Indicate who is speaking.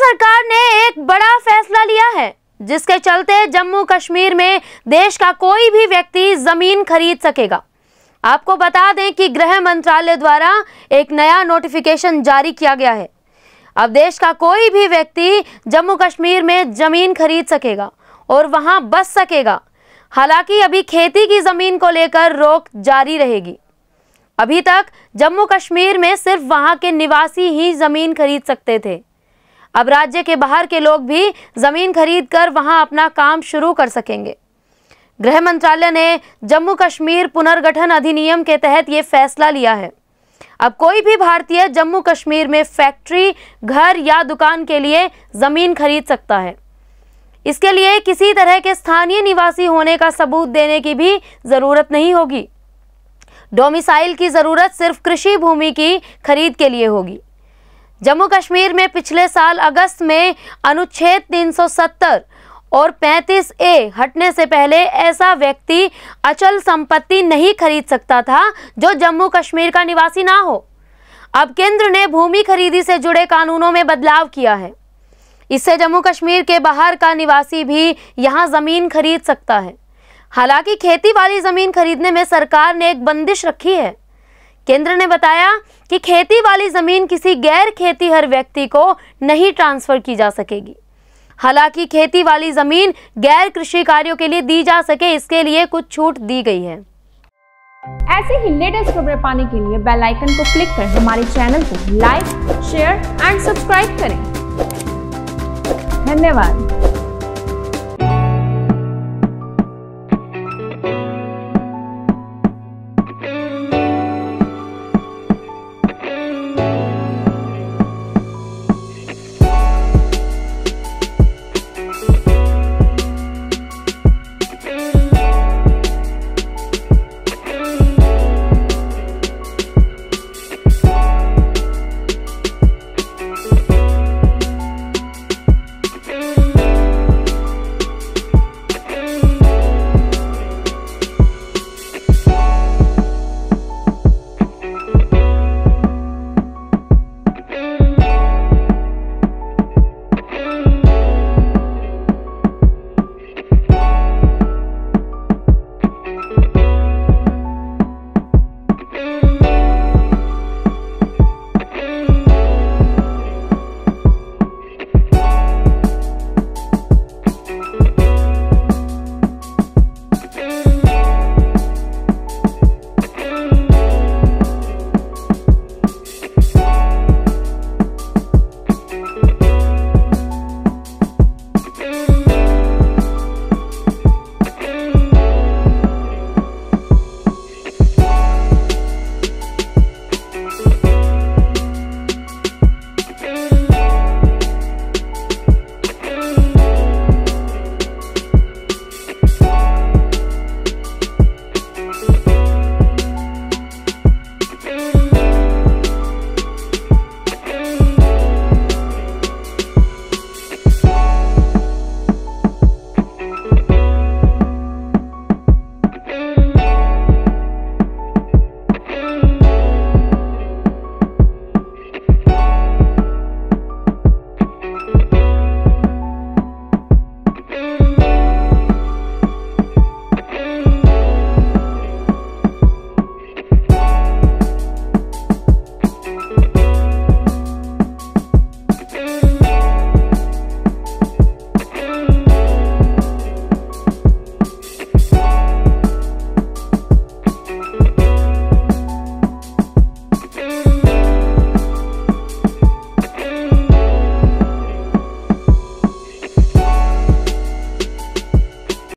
Speaker 1: सरकार ने एक बड़ा फैसला लिया है जिसके चलते जम्मू कश्मीर में देश का कोई भी व्यक्ति जमीन खरीद सकेगा। आपको बता दें कि गृह मंत्रालय द्वारा एक नया नोटिफिकेशन जारी किया गया है। अब देश का कोई भी व्यक्ति जम्मू कश्मीर में जमीन खरीद सकेगा और वहां बस सकेगा। हालांकि अभी खेती की जमीन को लेकर रोक जारी रहेगी। अभी तक जम्मू कश्मीर में सिर्फ वहां के निवासी ही जमीन खरीद सकते थे। अब राज्य के बाहर के लोग भी जमीन खरीदकर वहां अपना काम शुरू कर सकेंगे। गृह मंत्रालय ने जम्मू कश्मीर पुनर्गठन अधिनियम के तहत ये फैसला लिया है। अब कोई भी भारतीय जम्मू कश्मीर में फैक्ट्री, घर या दुकान के लिए जमीन खरीद सकता है। इसके लिए किसी तरह के स्थानीय निवासी होने का सबूत देने की भी जरूरत नहीं होगी। डोमिसाइल की जरूरत सिर्फ कृषि भूमि की खरीद के लिए होगी। जम्मू कश्मीर में पिछले साल अगस्त में अनुच्छेद 370 और 35A हटने से पहले ऐसा व्यक्ति अचल संपत्ति नहीं खरीद सकता था जो जम्मू कश्मीर का निवासी ना हो। अब केंद्र ने भूमि खरीदी से जुड़े कानूनों में बदलाव किया है। इससे जम्मू कश्मीर के बाहर का निवासी भी यहां जमीन खरीद सकता है। हालांकि खेती वाली जमीन खरीदने में सरकार ने एक बंदिश रखी है। केंद्र ने बताया कि खेती वाली जमीन किसी गैर खेतीहर व्यक्ति को नहीं ट्रांसफर की जा सकेगी। हालांकि खेती वाली जमीन गैर कृषि कार्यों के लिए दी जा सके, इसके लिए कुछ छूट दी गई है।
Speaker 2: ऐसे ही लेटेस्ट खबरें पाने के लिए बेल आइकन को क्लिक कर हमारे चैनल को लाइक, शेयर एंड सब्सक्राइब करें। धन्यवाद।